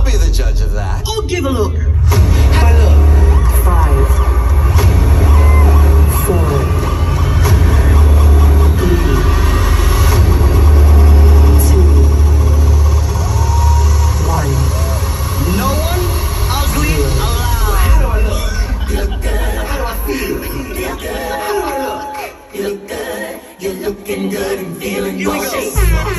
be the judge of that. Oh, give a look. Have a look. 5, 4, 3, 2, 1. No one ugly allowed. How do I look? You look good. How do I feel? You feel good. How do I look? You look good. You're looking good and feeling Here we go. gorgeous.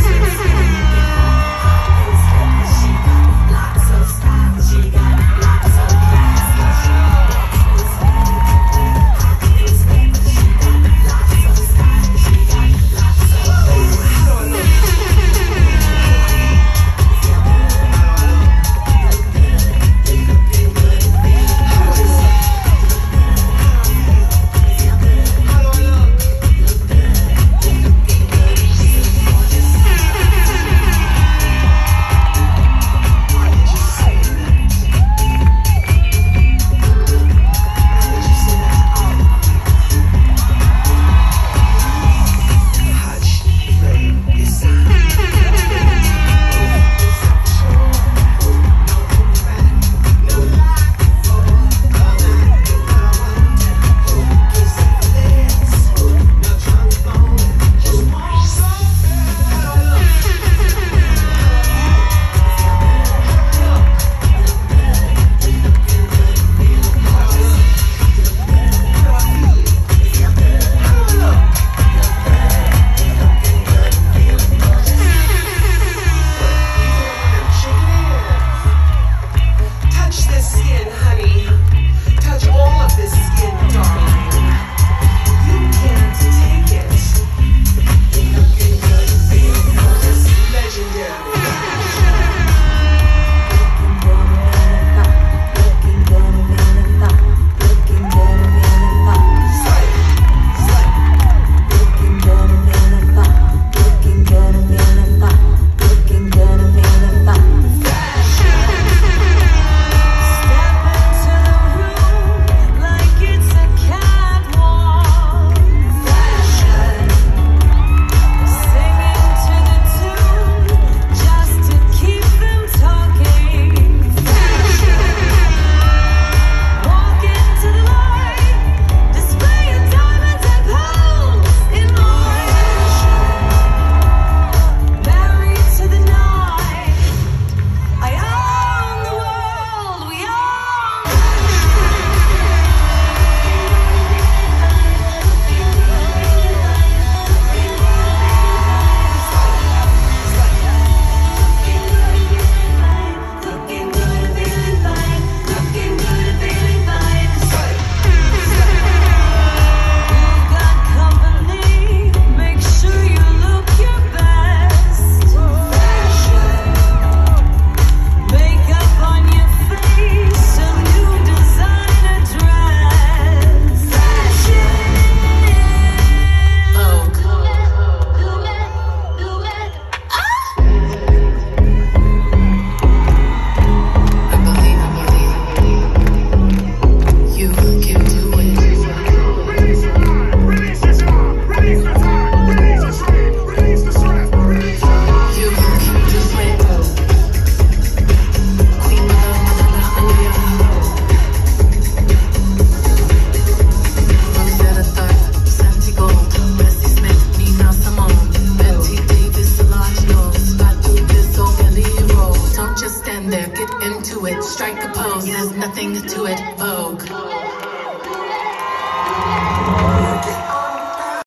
Strike a pose, there's nothing to it. Vogue.